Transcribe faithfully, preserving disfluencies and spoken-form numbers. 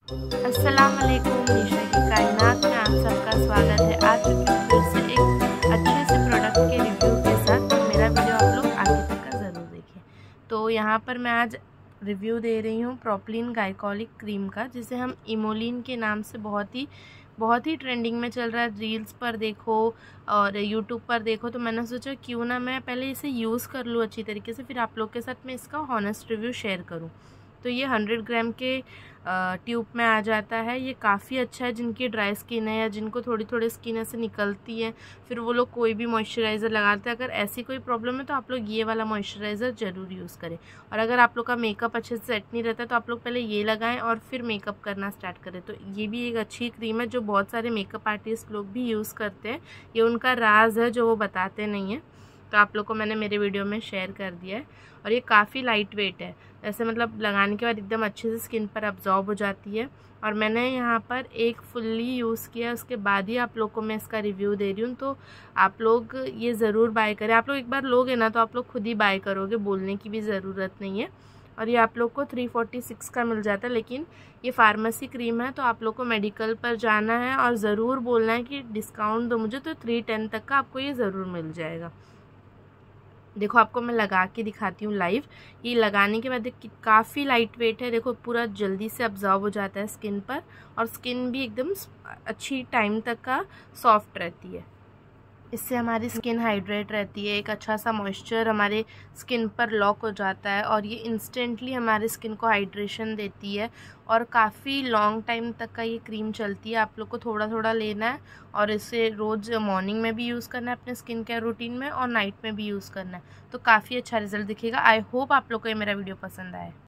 अस्सलाम वालेकुम, निशा की कायनात में आप सबका स्वागत है। आ चुकी हूँ फिर से एक अच्छे से प्रोडक्ट के रिव्यू के साथ। तो मेरा वीडियो आप लोग आगे तक का ज़रूर देखिए। तो यहाँ पर मैं आज रिव्यू दे रही हूँ प्रोपलिन ग्लाइकोलिक क्रीम का, जिसे हम इमोलिन के नाम से बहुत ही बहुत ही ट्रेंडिंग में चल रहा है। रील्स पर देखो और यूट्यूब पर देखो, तो मैंने सोचा क्यों ना मैं पहले इसे यूज़ कर लूँ अच्छी तरीके से, फिर आप लोग के साथ मैं इसका हॉनेस्ट रिव्यू शेयर करूँ। तो ये हंड्रेड ग्राम के ट्यूब में आ जाता है। ये काफ़ी अच्छा है जिनकी ड्राई स्किन है या जिनको थोड़ी थोड़ी स्किन ऐसे निकलती है, फिर वो लोग कोई भी मॉइस्चराइज़र लगाते हैं। अगर ऐसी कोई प्रॉब्लम है तो आप लोग ये वाला मॉइस्चराइज़र ज़रूर यूज़ करें। और अगर आप लोग का मेकअप अच्छे से सेट नहीं रहता तो आप लोग पहले ये लगाएं और फिर मेकअप करना स्टार्ट करें। तो ये भी एक अच्छी क्रीम है जो बहुत सारे मेकअप आर्टिस्ट लोग भी यूज़ करते हैं। ये उनका राज है जो वो बताते नहीं हैं, तो आप लोग को मैंने मेरे वीडियो में शेयर कर दिया है। और ये काफ़ी लाइट वेट है, ऐसे मतलब लगाने के बाद एकदम अच्छे से स्किन पर अब्जॉर्ब हो जाती है। और मैंने यहाँ पर एक फुल्ली यूज़ किया, उसके बाद ही आप लोग को मैं इसका रिव्यू दे रही हूँ। तो आप लोग ये ज़रूर बाय करें। आप लोग एक बार लोगे ना तो आप लोग खुद ही बाय करोगे, बोलने की भी ज़रूरत नहीं है। और ये आप लोग को थ्री फोर्टी सिक्स का मिल जाता है, लेकिन ये फार्मेसी क्रीम है तो आप लोग को मेडिकल पर जाना है और ज़रूर बोलना है कि डिस्काउंट दो मुझे, तो थ्री टेन तक का आपको ये ज़रूर मिल जाएगा। देखो आपको मैं लगा के दिखाती हूँ लाइव। ये लगाने के बाद देखिए काफ़ी लाइट वेट है। देखो पूरा जल्दी से अब्जॉर्ब हो जाता है स्किन पर, और स्किन भी एकदम अच्छी टाइम तक का सॉफ्ट रहती है। इससे हमारी स्किन हाइड्रेट रहती है, एक अच्छा सा मॉइस्चर हमारे स्किन पर लॉक हो जाता है, और ये इंस्टेंटली हमारे स्किन को हाइड्रेशन देती है। और काफ़ी लॉन्ग टाइम तक का ये क्रीम चलती है। आप लोग को थोड़ा थोड़ा लेना है और इसे रोज़ मॉर्निंग में भी यूज़ करना है अपने स्किन केयर रूटीन में, और नाइट में भी यूज़ करना है। तो काफ़ी अच्छा रिजल्ट दिखेगा। आई होप आप लोग को ये मेरा वीडियो पसंद आए।